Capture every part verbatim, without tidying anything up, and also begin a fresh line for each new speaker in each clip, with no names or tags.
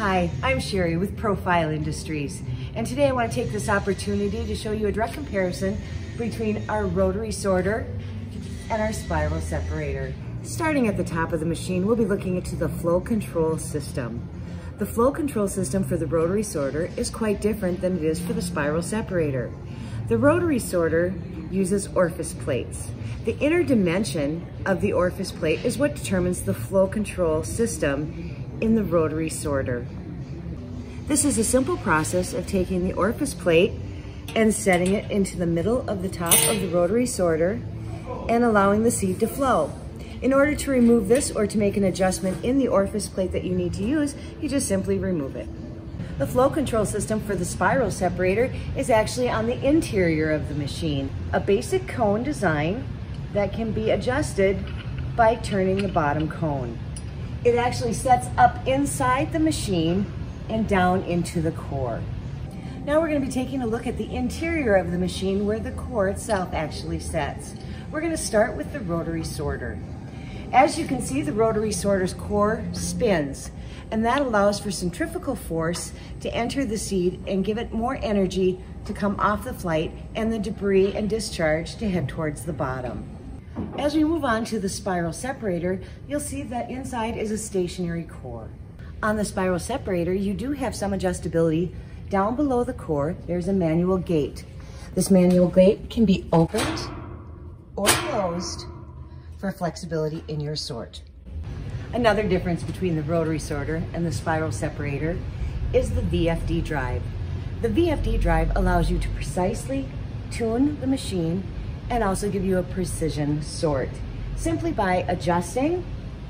Hi, I'm Sherry with Profile Industries, and today I want to take this opportunity to show you a direct comparison between our rotary sorter and our spiral separator. Starting at the top of the machine, we'll be looking into the flow control system. The flow control system for the rotary sorter is quite different than it is for the spiral separator. The rotary sorter uses orifice plates. The inner dimension of the orifice plate is what determines the flow control system in the rotary sorter. This is a simple process of taking the orifice plate and setting it into the middle of the top of the rotary sorter and allowing the seed to flow. In order to remove this or to make an adjustment in the orifice plate that you need to use, you just simply remove it. The flow control system for the spiral separator is actually on the interior of the machine, a basic cone design that can be adjusted by turning the bottom cone. It actually sets up inside the machine and down into the core. Now we're going to be taking a look at the interior of the machine where the core itself actually sets. We're going to start with the rotary sorter. As you can see, the rotary sorter's core spins, and that allows for centrifugal force to enter the seed and give it more energy to come off the flight and the debris and discharge to head towards the bottom. As we move on to the spiral separator, you'll see that inside is a stationary core. On the spiral separator, you do have some adjustability. Down below the core, there's a manual gate. This manual gate can be opened or closed for flexibility in your sort. Another difference between the rotary sorter and the spiral separator is the V F D drive. The V F D drive allows you to precisely tune the machine and also give you a precision sort, simply by adjusting,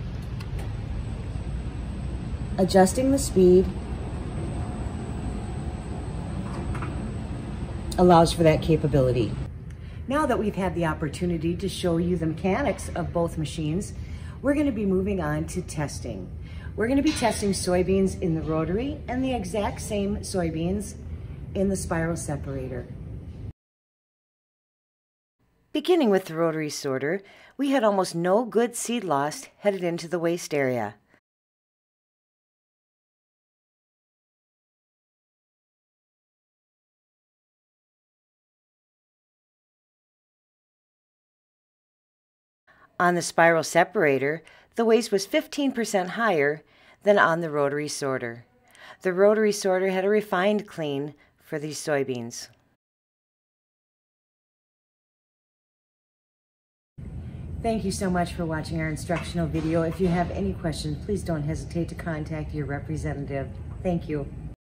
adjusting the speed, allows for that capability. Now that we've had the opportunity to show you the mechanics of both machines, we're going to be moving on to testing. We're going to be testing soybeans in the rotary and the exact same soybeans in the spiral separator. Beginning with the rotary sorter, we had almost no good seed loss headed into the waste area. On the spiral separator, the waste was fifteen percent higher than on the rotary sorter. The rotary sorter had a refined clean for these soybeans. Thank you so much for watching our instructional video. If you have any questions, please don't hesitate to contact your representative. Thank you.